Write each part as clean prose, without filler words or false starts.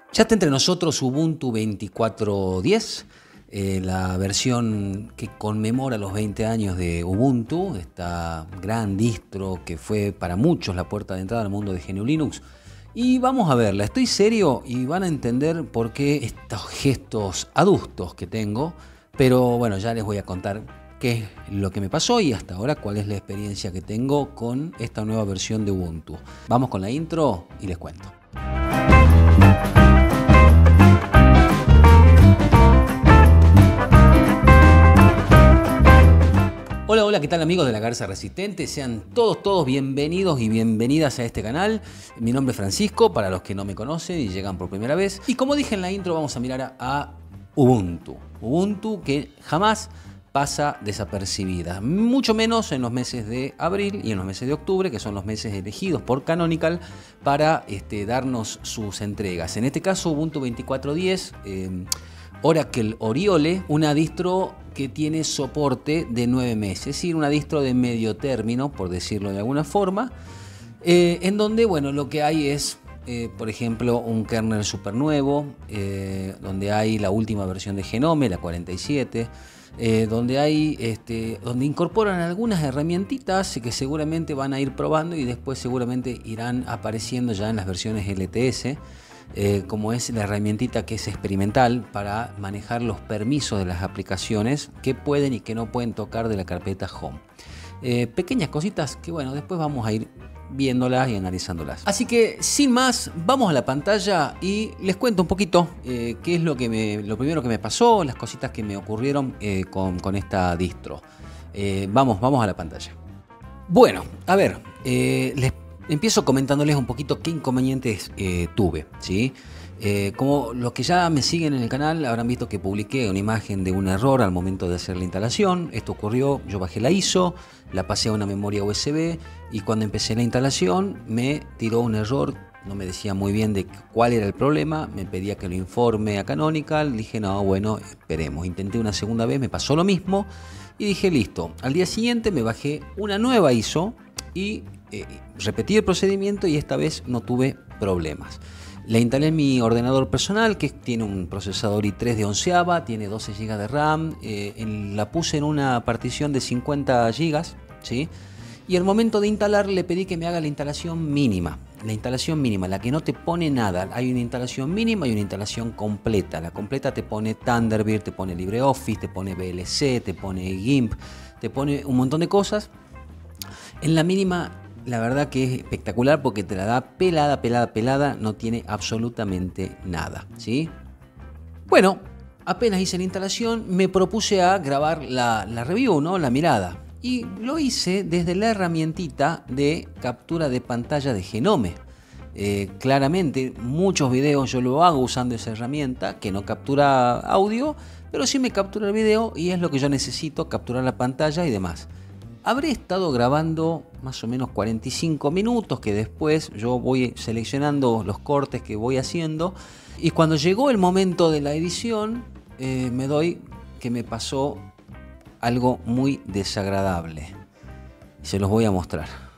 Ya está entre nosotros Ubuntu 24.10, la versión que conmemora los 20 años de Ubuntu, esta gran distro que fue para muchos la puerta de entrada al mundo de GNU Linux. Y vamos a verla, estoy serio y van a entender por qué estos gestos adustos que tengo, pero bueno, ya les voy a contar qué es lo que me pasó y hasta ahora cuál es la experiencia que tengo con esta nueva versión de Ubuntu. Vamos con la intro y les cuento. Hola, hola, ¿qué tal amigos de La Garza Resistente? Sean todos bienvenidos y bienvenidas a este canal. Mi nombre es Francisco, para los que no me conocen y llegan por primera vez. Y como dije en la intro, vamos a mirar a Ubuntu. Ubuntu que jamás pasa desapercibida, mucho menos en los meses de abril y en los meses de octubre, que son los meses elegidos por Canonical para darnos sus entregas. En este caso, Ubuntu 24.10, Oracle Oriole, una distro que tiene soporte de 9 meses, es decir, una distro de medio término, por decirlo de alguna forma, en donde, bueno, lo que hay es, por ejemplo, un kernel super nuevo, donde hay la última versión de Genome, la 47, donde incorporan algunas herramientitas que seguramente van a ir probando y después seguramente irán apareciendo ya en las versiones LTS. Como es la herramientita que es experimental para manejar los permisos de las aplicaciones que pueden y que no pueden tocar de la carpeta Home. Pequeñas cositas que bueno, después vamos a ir viéndolas y analizándolas. Así que sin más, vamos a la pantalla y les cuento un poquito qué es lo primero que me pasó, las cositas que me ocurrieron con esta distro. Vamos a la pantalla. Bueno, a ver, les empiezo comentándoles un poquito qué inconvenientes tuve, ¿sí? Como los que ya me siguen en el canal habrán visto que publiqué una imagen de un error al momento de hacer la instalación. Esto ocurrió, yo bajé la ISO, la pasé a una memoria USB y cuando empecé la instalación me tiró un error. No me decía muy bien de cuál era el problema, me pedía que lo informe a Canonical. Dije, no, bueno, esperemos. Intenté una segunda vez, me pasó lo mismo y dije, listo. Al día siguiente me bajé una nueva ISO y repetí el procedimiento y esta vez no tuve problemas. La instalé en mi ordenador personal, que tiene un procesador i3 de 11ava, tiene 12 GB de RAM, la puse en una partición de 50 GB, ¿sí? Y al momento de instalar le pedí que me haga la instalación mínima, la que no te pone nada. Hay una instalación mínima y una instalación completa. La completa te pone Thunderbird, te pone LibreOffice, te pone VLC, te pone GIMP, te pone un montón de cosas. En la mínima, la verdad que es espectacular porque te la da pelada, no tiene absolutamente nada, ¿sí? Bueno, apenas hice la instalación, me propuse a grabar la review, ¿no? La mirada. Y lo hice desde la herramientita de captura de pantalla de Genome. Claramente, muchos videos yo lo hago usando esa herramienta que no captura audio, pero sí me captura el video y es lo que yo necesito, capturar la pantalla y demás. Habré estado grabando más o menos 45 minutos, que después yo voy seleccionando los cortes que voy haciendo. Y cuando llegó el momento de la edición, me doy que me pasó algo muy desagradable. Se los voy a mostrar.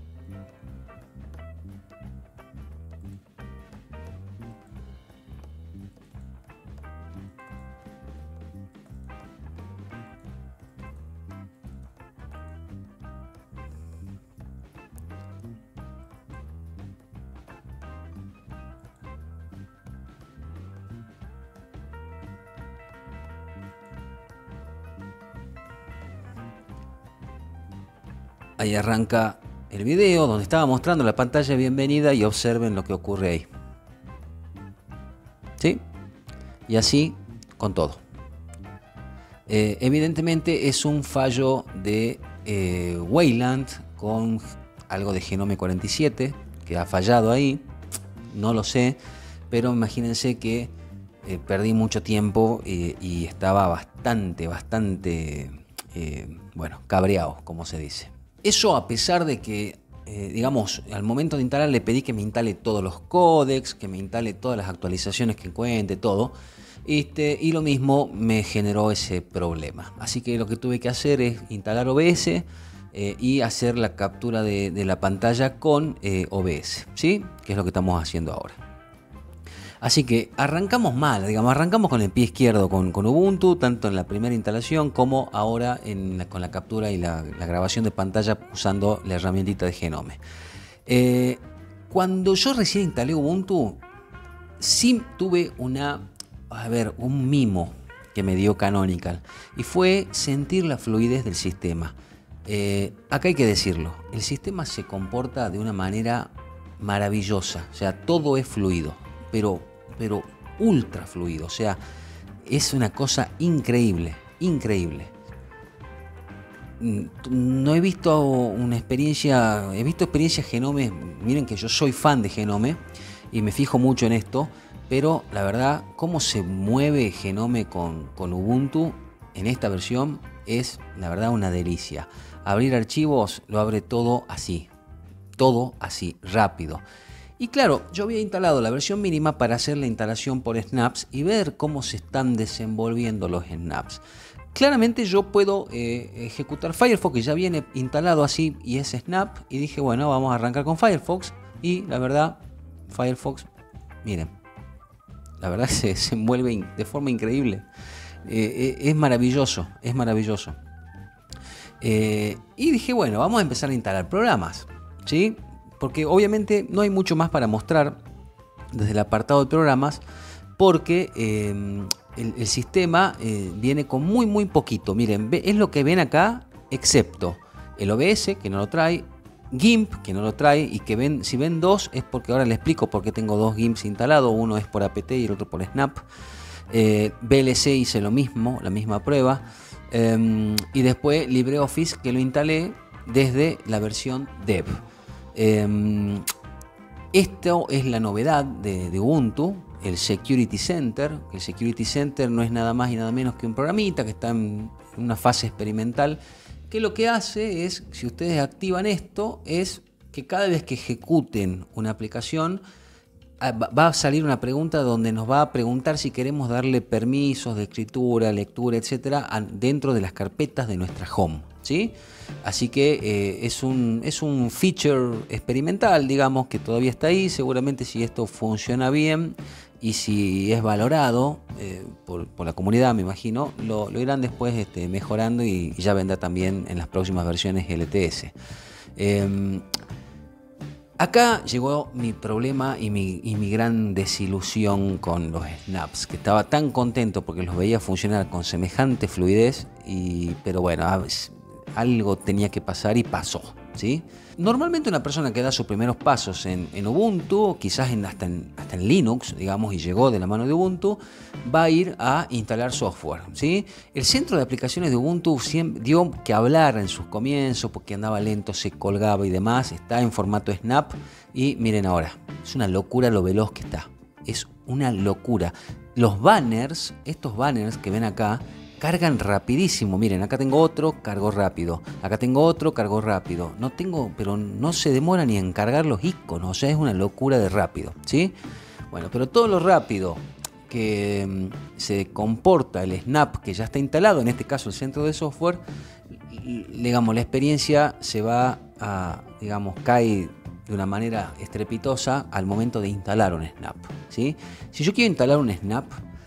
Ahí arranca el video donde estaba mostrando la pantalla de bienvenida y observen lo que ocurre ahí. ¿Sí? Y así con todo. Evidentemente es un fallo de Wayland con algo de Genome 47 que ha fallado ahí. No lo sé, pero imagínense que perdí mucho tiempo y estaba bastante, bueno, cabreado, como se dice. Eso a pesar de que, digamos, al momento de instalar le pedí que me instale todos los códecs, que me instale todas las actualizaciones que encuentre, todo. Y lo mismo me generó ese problema. Así que lo que tuve que hacer es instalar OBS y hacer la captura de la pantalla con OBS, ¿sí? Que es lo que estamos haciendo ahora. Así que arrancamos mal, digamos, arrancamos con el pie izquierdo con Ubuntu, tanto en la primera instalación como ahora con la captura y la grabación de pantalla usando la herramientita de Genome. Cuando yo recién instalé Ubuntu, sí tuve un mimo que me dio Canonical, y fue sentir la fluidez del sistema. Acá hay que decirlo, el sistema se comporta de una manera maravillosa, o sea, todo es fluido, pero ultra fluido, o sea, es una cosa increíble. No he visto una experiencia, he visto experiencias Genome, miren que yo soy fan de Genome y me fijo mucho en esto, pero la verdad, cómo se mueve Genome con Ubuntu en esta versión es la verdad una delicia. Abrir archivos lo abre todo así, rápido. Y claro, yo había instalado la versión mínima para hacer la instalación por snaps y ver cómo se están desenvolviendo los snaps. Claramente yo puedo ejecutar Firefox, que ya viene instalado así y es snap, y dije, bueno, vamos a arrancar con Firefox, y la verdad, Firefox, miren, la verdad se envuelve de forma increíble. Es maravilloso. Y dije, bueno, vamos a empezar a instalar programas, ¿sí? Porque obviamente no hay mucho más para mostrar desde el apartado de programas, porque el sistema viene con muy poquito. Miren, es lo que ven acá, excepto el OBS, que no lo trae, GIMP, que no lo trae, y que si ven dos es porque ahora les explico por qué tengo dos GIMPs instalados, uno es por apt y el otro por snap. VLC hice lo mismo, la misma prueba, y después LibreOffice, que lo instalé desde la versión dev. Esto es la novedad de Ubuntu, el Security Center. El Security Center no es nada más y nada menos que un programita que está en una fase experimental, que lo que hace es, si ustedes activan esto, es que cada vez que ejecuten una aplicación va a salir una pregunta donde nos va a preguntar si queremos darle permisos de escritura, lectura, etcétera, dentro de las carpetas de nuestra home, ¿sí? Así que es un feature experimental, digamos, que todavía está ahí. Seguramente, si esto funciona bien y si es valorado por la comunidad, me imagino, lo irán después mejorando, y ya vendrá también en las próximas versiones LTS. Acá llegó mi problema y mi gran desilusión con los snaps, que estaba tan contento porque los veía funcionar con semejante fluidez, pero bueno, algo tenía que pasar y pasó, ¿sí? Normalmente una persona que da sus primeros pasos en Ubuntu, quizás hasta en Linux, digamos, y llegó de la mano de Ubuntu, va a ir a instalar software, ¿sí? El centro de aplicaciones de Ubuntu dio que hablar en sus comienzos porque andaba lento, se colgaba y demás. Está en formato snap y miren ahora, es una locura lo veloz que está. Es una locura. Los banners, estos banners que ven acá, cargan rapidísimo. Miren, acá tengo otro, cargo rápido. Acá tengo otro, cargo rápido. Pero no se demora ni en cargar los iconos. O sea, es una locura de rápido, ¿sí? Bueno, pero todo lo rápido que se comporta el snap que ya está instalado, en este caso el centro de software, digamos, la experiencia se va a, digamos, cae de una manera estrepitosa al momento de instalar un snap, ¿sí? Si yo quiero instalar un snap,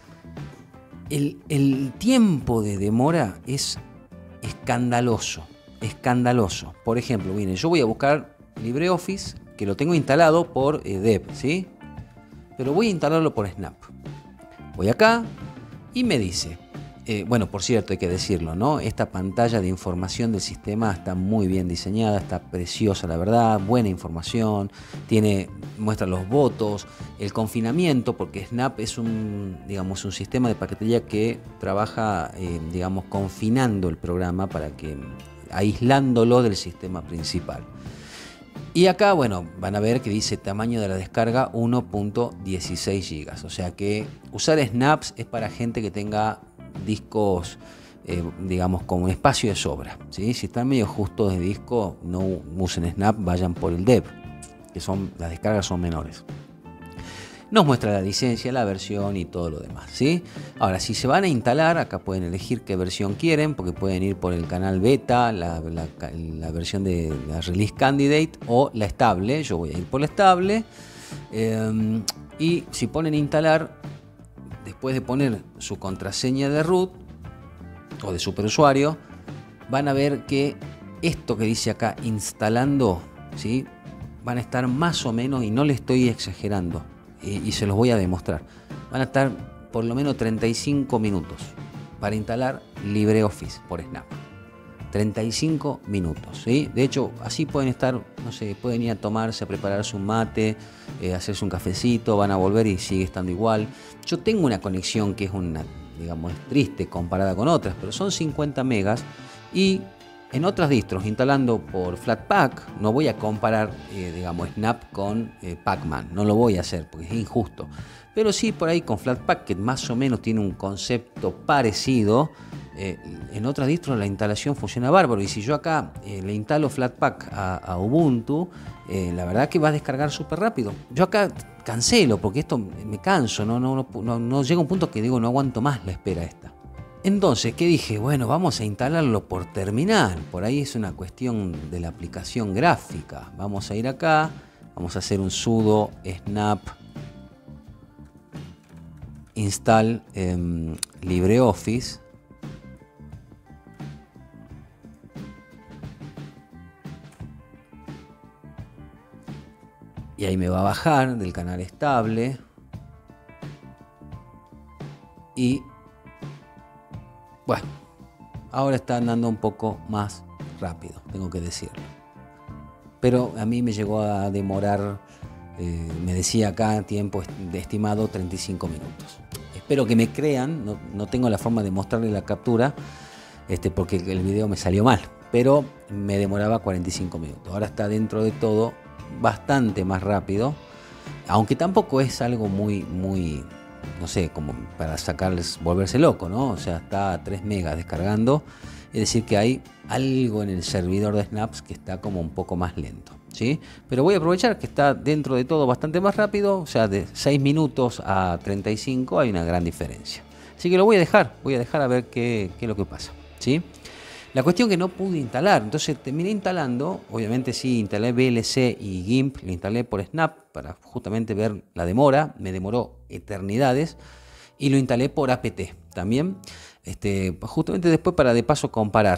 el tiempo de demora es escandaloso. Por ejemplo, miren, yo voy a buscar LibreOffice, que lo tengo instalado por dev, ¿sí? Pero voy a instalarlo por snap. Voy acá y me dice, bueno, por cierto, hay que decirlo, ¿no? Esta pantalla de información del sistema está muy bien diseñada, está preciosa, la verdad, buena información, muestra los votos, el confinamiento, porque Snap es un sistema de paquetería que trabaja, confinando el programa aislándolo del sistema principal. Y acá, bueno, van a ver que dice tamaño de la descarga 1.16 GB. O sea que usar snaps es para gente que tenga discos, con un espacio de sobra, ¿sí? Si están medio justos de disco, no usen snap, vayan por el dev, que las descargas son menores. Nos muestra la licencia, la versión y todo lo demás, ¿sí? Ahora, si se van a instalar, acá pueden elegir qué versión quieren, porque pueden ir por el canal beta, la versión de la release candidate o la estable. Yo voy a ir por la estable. Y si ponen instalar, después de poner su contraseña de root o de superusuario, van a ver que esto que dice acá instalando, ¿sí?, van a estar más o menos, y no le estoy exagerando, y se los voy a demostrar, van a estar por lo menos 35 minutos para instalar LibreOffice por Snap. 35 minutos, ¿sí? De hecho, así pueden estar, no sé, pueden ir a tomarse, a prepararse un mate, hacerse un cafecito, van a volver y sigue estando igual. Yo tengo una conexión que es digamos, es triste comparada con otras, pero son 50 megas y en otras distros, instalando por Flatpak, no voy a comparar, digamos, Snap con Pacman, no lo voy a hacer porque es injusto. Pero sí por ahí con Flatpak, que más o menos tiene un concepto parecido, en otras distros la instalación funciona bárbaro. Y si yo acá le instalo Flatpak a Ubuntu, la verdad que va a descargar súper rápido. Yo acá cancelo porque esto me canso, no llega un punto que digo no aguanto más la espera esta. Entonces, ¿qué dije? Bueno, vamos a instalarlo por terminal. Por ahí es una cuestión de la aplicación gráfica. Vamos a ir acá, vamos a hacer un sudo snap install LibreOffice. Y ahí me va a bajar del canal estable. Y bueno, ahora está andando un poco más rápido, tengo que decirlo. Pero a mí me llegó a demorar, me decía acá tiempo de estimado 35 minutos. Espero que me crean, no tengo la forma de mostrarle la captura, porque el video me salió mal, pero me demoraba 45 minutos. Ahora está dentro de todo bastante más rápido, aunque tampoco es algo muy, no sé, como para sacarles, volverse loco, ¿no? O sea, está a 3 megas descargando, es decir que hay algo en el servidor de Snaps que está como un poco más lento, ¿sí? Pero voy a aprovechar que está dentro de todo bastante más rápido, o sea, de 6 minutos a 35 hay una gran diferencia. Así que lo voy a dejar a ver qué es lo que pasa, ¿sí? La cuestión que no pude instalar, entonces terminé instalando, obviamente sí, instalé VLC y GIMP, lo instalé por Snap para justamente ver la demora, me demoró eternidades, y lo instalé por apt también, justamente después para de paso comparar.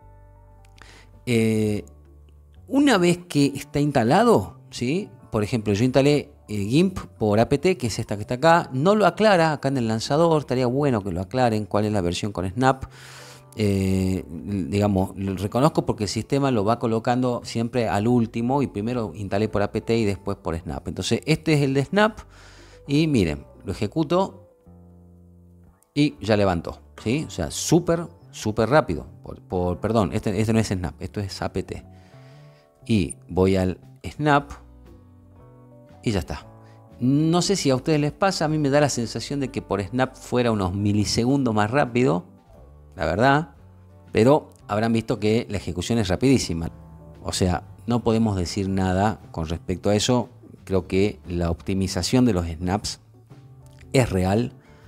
Una vez que está instalado, ¿sí? Por ejemplo, yo instalé GIMP por apt, que es esta que está acá, no lo aclara acá en el lanzador, estaría bueno que lo aclaren cuál es la versión con Snap. Digamos, lo reconozco porque el sistema lo va colocando siempre al último y primero instalé por apt y después por Snap. Entonces este es el de Snap y miren, lo ejecuto y ya levantó, ¿sí? O sea, súper rápido. Perdón, este no es Snap, esto es apt. Y voy al Snap y ya está. No sé si a ustedes les pasa, a mí me da la sensación de que por Snap fuera unos milisegundos más rápido, la verdad, pero habrán visto que la ejecución es rapidísima. O sea, no podemos decir nada con respecto a eso. Creo que la optimización de los snaps es real.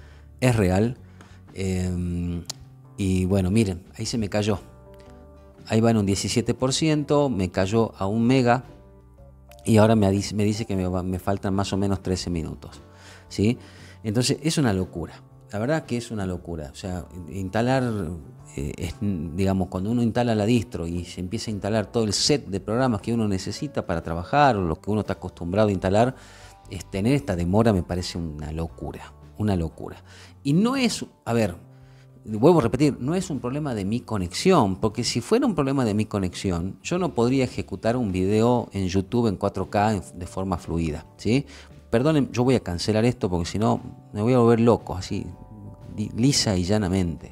Y bueno, miren, ahí se me cayó. Ahí va en un 17%, me cayó a 1 mega y ahora me dice que me faltan más o menos 13 minutos, ¿sí? Entonces es una locura. La verdad que es una locura. O sea, instalar, digamos, cuando uno instala la distro y se empieza a instalar todo el set de programas que uno necesita para trabajar o lo que uno está acostumbrado a instalar, tener esta demora me parece una locura. Y no es, a ver, vuelvo a repetir, no es un problema de mi conexión, porque si fuera un problema de mi conexión, yo no podría ejecutar un video en YouTube en 4K de forma fluida, ¿sí? Perdonen, yo voy a cancelar esto porque si no me voy a volver loco, así, lisa y llanamente.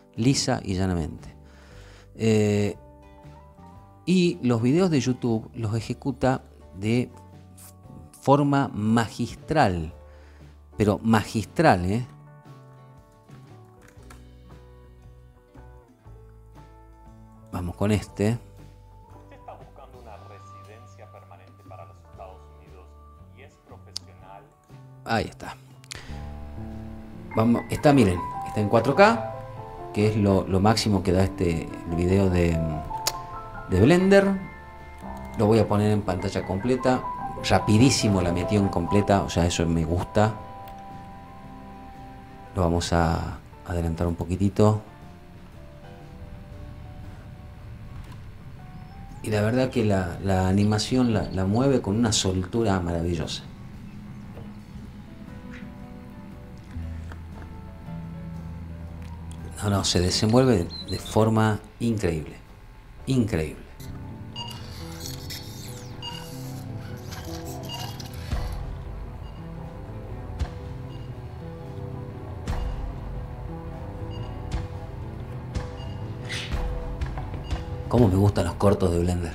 Y los videos de YouTube los ejecuta de forma magistral, pero magistral, ¿eh? Vamos con este. Ahí está. Vamos, miren, está en 4K, que es lo máximo que da el video de Blender. Lo voy a poner en pantalla completa rapidísimo la metió en completa, o sea, eso me gusta. Lo vamos a adelantar un poquitito. Y la verdad que la animación la mueve con una soltura maravillosa. No, se desenvuelve de forma increíble. Increíble. Cómo me gustan los cortos de Blender.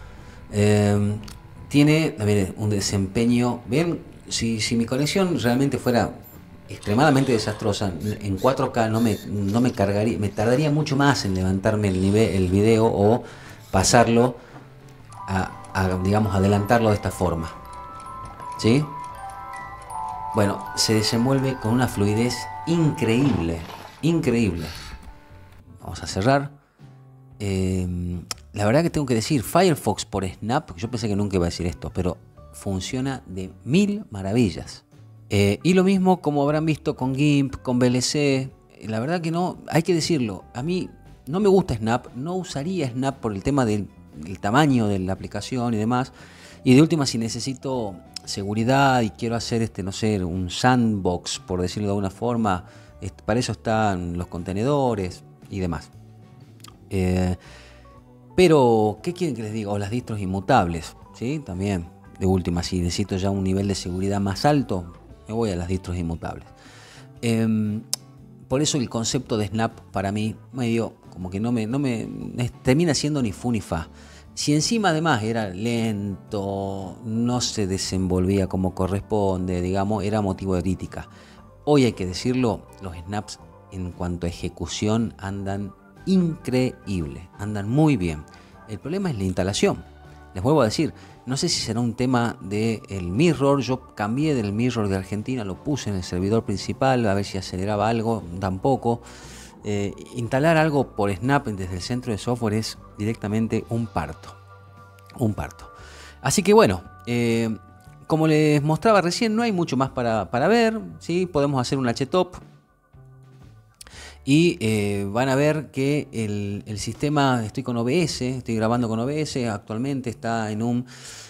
Tiene también un desempeño. Bien, si mi conexión realmente fuera extremadamente desastrosa, en 4K no me cargaría, me tardaría mucho más en levantarme el video o pasarlo digamos, adelantarlo de esta forma. ¿Sí? Bueno, se desenvuelve con una fluidez increíble, increíble. Vamos a cerrar. La verdad que tengo que decir, Firefox por Snap, yo pensé que nunca iba a decir esto, pero funciona de mil maravillas. Y lo mismo como habrán visto con GIMP, con VLC. La verdad que no, hay que decirlo, a mí no me gusta Snap, no usaría Snap por el tema del tamaño de la aplicación y demás. Y de última, si necesito seguridad y quiero hacer no sé, un sandbox, por decirlo de alguna forma, para eso están los contenedores y demás. Pero, ¿qué quieren que les diga? O las distros inmutables, ¿sí? También, de última, si necesito ya un nivel de seguridad más alto, me voy a las distros inmutables. Por eso el concepto de Snap para mí medio como que no me termina siendo ni fu ni fa. Si encima además era lento, no se desenvolvía como corresponde, digamos, era motivo de crítica. Hoy hay que decirlo, los snaps en cuanto a ejecución andan increíble, andan muy bien. El problema es la instalación. Les vuelvo a decir, no sé si será un tema del mirror. Yo cambié del mirror de Argentina, lo puse en el servidor principal a ver si aceleraba algo, tampoco. Instalar algo por Snap desde el centro de software es directamente un parto. Un parto. Así que bueno, como les mostraba recién, no hay mucho más para ver, ¿sí? Podemos hacer un htop. Y van a ver que el sistema, estoy con OBS, estoy grabando con OBS, actualmente está en un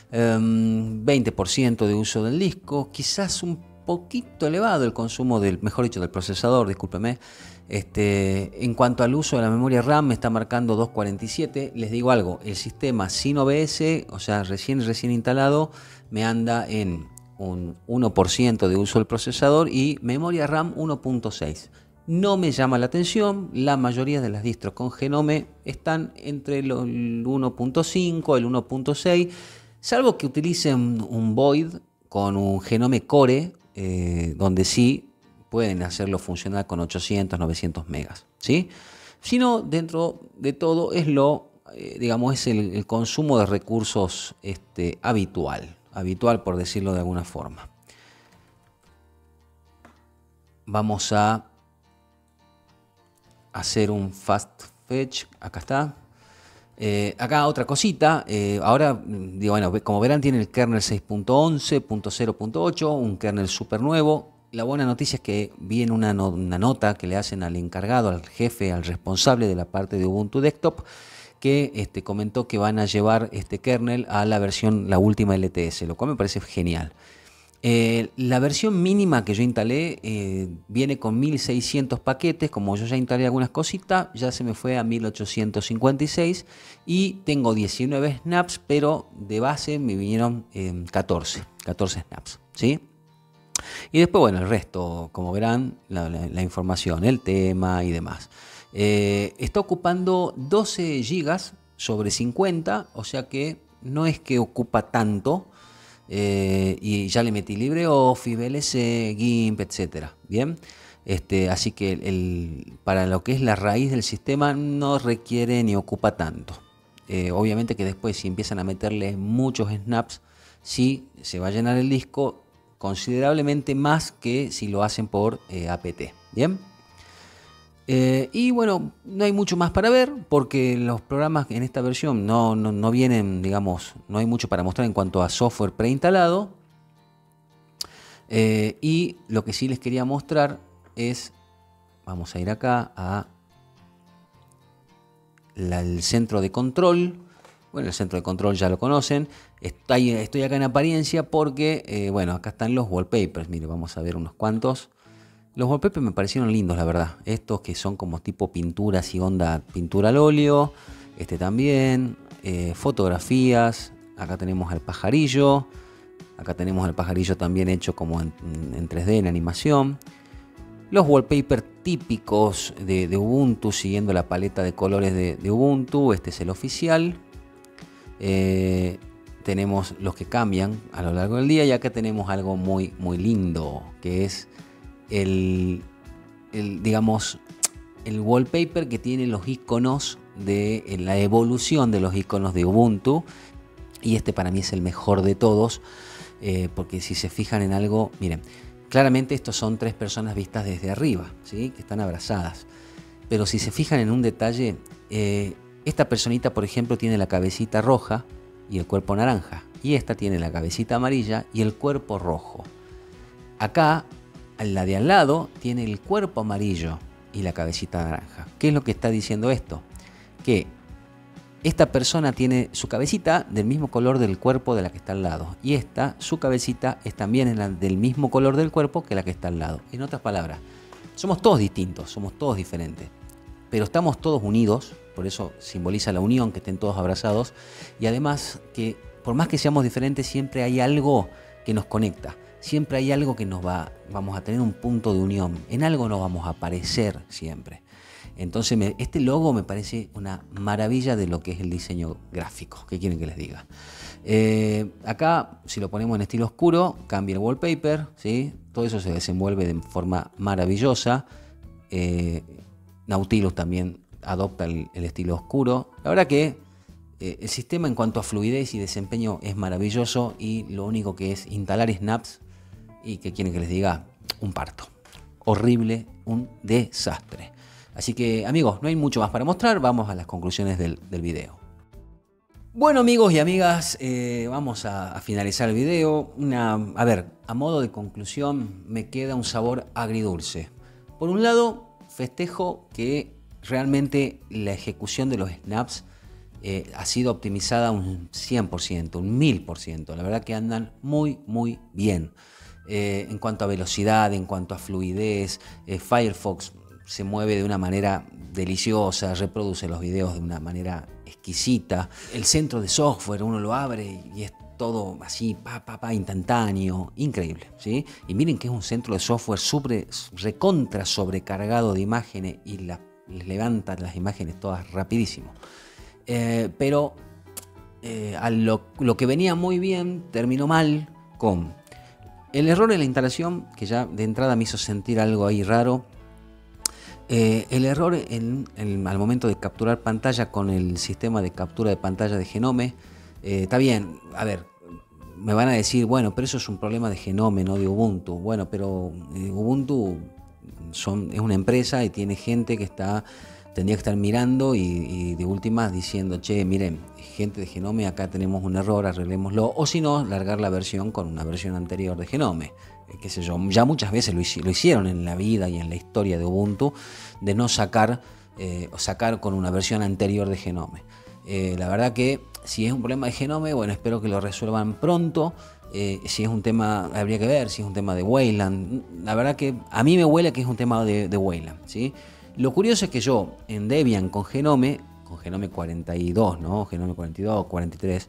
20% de uso del disco, quizás un poquito elevado el consumo del procesador, discúlpeme. En cuanto al uso de la memoria RAM, me está marcando 247. Les digo algo, el sistema sin OBS, o sea, recién instalado, me anda en un 1% de uso del procesador y memoria RAM 1.6. No me llama la atención, la mayoría de las distros con Genome están entre el 1.5, el 1.6, salvo que utilicen un Void con un Genome Core, donde sí pueden hacerlo funcionar con 800, 900 megas, ¿sí? Si no, dentro de todo es es el consumo de recursos habitual por decirlo de alguna forma. Vamos a hacer un fast fetch, acá está. Acá otra cosita, ahora, como verán, tiene el kernel 6.11.0.8, un kernel súper nuevo. La buena noticia es que viene una nota que le hacen al encargado, al jefe, al responsable de la parte de Ubuntu Desktop, que comentó que van a llevar este kernel a la última LTS, lo cual me parece genial. La versión mínima que yo instalé viene con 1600 paquetes. Como yo ya instalé algunas cositas, ya se me fue a 1856 y tengo 19 snaps, pero de base me vinieron 14 snaps, ¿sí? Y después, bueno, el resto, como verán, la información, el tema y demás. Está ocupando 12 gigas sobre 50, o sea que no es que ocupa tanto. Y ya le metí LibreOffice, VLC, GIMP, etcétera. Bien, así que para lo que es la raíz del sistema no requiere ni ocupa tanto. Obviamente que después, si empiezan a meterle muchos snaps, sí se va a llenar el disco considerablemente más que si lo hacen por apt. Bien, Y bueno, no hay mucho más para ver porque los programas en esta versión no vienen, digamos, no hay mucho para mostrar en cuanto a software preinstalado. Y lo que sí les quería mostrar es, vamos a ir acá al centro de control. Bueno, el centro de control ya lo conocen. Estoy acá en apariencia porque, bueno, acá están los wallpapers. Mire, vamos a ver unos cuantos. Los wallpapers me parecieron lindos, la verdad. Estos que son como tipo pinturas y onda pintura al óleo. Este también. Fotografías. Acá tenemos al pajarillo. Acá tenemos al pajarillo también hecho como en 3D, en animación. Los wallpapers típicos de Ubuntu, siguiendo la paleta de colores de Ubuntu. Este es el oficial. Tenemos los que cambian a lo largo del día. Y acá tenemos algo muy, muy lindo, que es digamos, el wallpaper que tiene los iconos de la evolución de los iconos de Ubuntu. Y este para mí es el mejor de todos, porque si se fijan en algo, miren, claramente estos son 3 personas vistas desde arriba, ¿sí? Que están abrazadas. Pero si se fijan en un detalle, esta personita, por ejemplo, tiene la cabecita roja y el cuerpo naranja. Y esta tiene la cabecita amarilla y el cuerpo rojo. Acá, la de al lado, tiene el cuerpo amarillo y la cabecita naranja. ¿Qué es lo que está diciendo esto? Que esta persona tiene su cabecita del mismo color del cuerpo de la que está al lado. Y esta, su cabecita, es también del mismo color del cuerpo que la que está al lado. En otras palabras, somos todos distintos, somos todos diferentes. Pero estamos todos unidos, por eso simboliza la unión, que estén todos abrazados. Y además que por más que seamos diferentes, siempre hay algo que nos conecta. Siempre hay algo que vamos a tener un punto de unión. En algo nos vamos a parecer siempre. Entonces este logo me parece una maravilla de lo que es el diseño gráfico. ¿Qué quieren que les diga? Acá, si lo ponemos en estilo oscuro, cambia el wallpaper, ¿sí? Todo eso se desenvuelve de forma maravillosa. Nautilus también adopta el estilo oscuro. La verdad que el sistema en cuanto a fluidez y desempeño es maravilloso, y lo único que es instalar snaps, y que quieren que les diga, un parto. Horrible, un desastre. Así que, amigos, no hay mucho más para mostrar. Vamos a las conclusiones del video. Bueno, amigos y amigas, vamos a finalizar el video. A ver, a modo de conclusión, me queda un sabor agridulce. Por un lado, festejo que realmente la ejecución de los snaps ha sido optimizada un 100%, un 1000%. La verdad que andan muy, muy bien. En cuanto a velocidad, en cuanto a fluidez, Firefox se mueve de una manera deliciosa, reproduce los videos de una manera exquisita. El centro de software, uno lo abre y es todo así, instantáneo, increíble, ¿sí? Y miren que es un centro de software recontra sobrecargado de imágenes y les levanta las imágenes todas rapidísimo. Pero lo que venía muy bien terminó mal con el error en la instalación, que ya de entrada me hizo sentir algo ahí raro. El error al momento de capturar pantalla con el sistema de captura de pantalla de Genome. Está bien, a ver, me van a decir, bueno, pero eso es un problema de Genome, no de Ubuntu. Bueno, pero Ubuntu es una empresa y tiene gente que tendría que estar mirando y de últimas diciendo, che, miren, gente de Genome, acá tenemos un error, arreglémoslo. O si no, largar la versión con una versión anterior de Genome. Qué sé yo, ya muchas veces lo hicieron en la vida y en la historia de Ubuntu, de no sacar con una versión anterior de Genome. La verdad que si es un problema de Genome, bueno, espero que lo resuelvan pronto. Si es un tema, habría que ver si es un tema de Wayland. La verdad que a mí me huele que es un tema de Wayland, ¿sí? Lo curioso es que yo en Debian con Genome 42, ¿no? Genome 42, 43,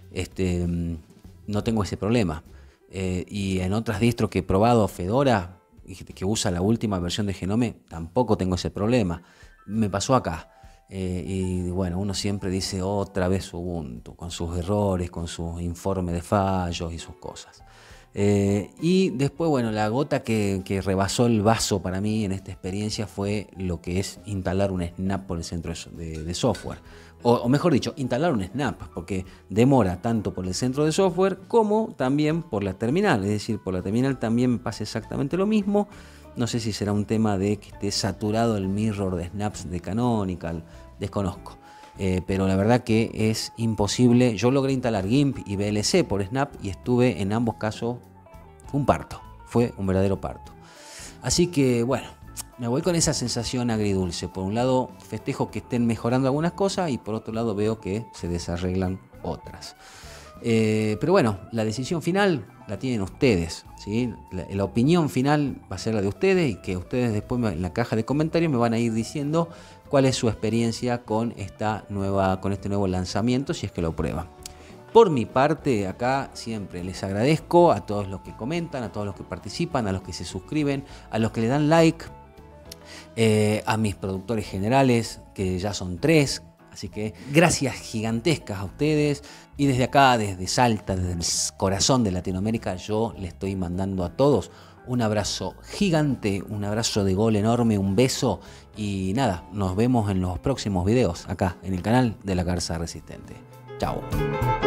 no tengo ese problema. Y en otras distros que he probado, Fedora, que usa la última versión de Genome, tampoco tengo ese problema. Me pasó acá. Y bueno, uno siempre dice otra vez Ubuntu, con sus errores, con sus informes de fallos y sus cosas. Y después, bueno, la gota que rebasó el vaso para mí en esta experiencia fue lo que es instalar un snap por el centro de software. O mejor dicho, instalar un snap, porque demora tanto por el centro de software como también por la terminal. Es decir, por la terminal también me pasa exactamente lo mismo. No sé si será un tema de que esté saturado el mirror de snaps de Canonical, desconozco. Pero la verdad que es imposible. Yo logré instalar GIMP y VLC por Snap y estuve en ambos casos un parto. Fue un verdadero parto. Así que bueno, me voy con esa sensación agridulce. Por un lado festejo que estén mejorando algunas cosas y por otro lado veo que se desarreglan otras. Pero bueno, la decisión final la tienen ustedes, ¿sí? La opinión final va a ser la de ustedes y que ustedes después en la caja de comentarios me van a ir diciendo cuál es su experiencia con este nuevo lanzamiento, si es que lo prueban. Por mi parte, acá siempre les agradezco a todos los que comentan, a todos los que participan, a los que se suscriben, a los que le dan like, a mis productores generales, que ya son 3. Así que gracias gigantescas a ustedes. Y desde acá, desde Salta, desde el corazón de Latinoamérica, yo les estoy mandando a todos un abrazo gigante, un abrazo de gol enorme, un beso. Y nada, nos vemos en los próximos videos acá en el canal de La Garza Resistente. Chao.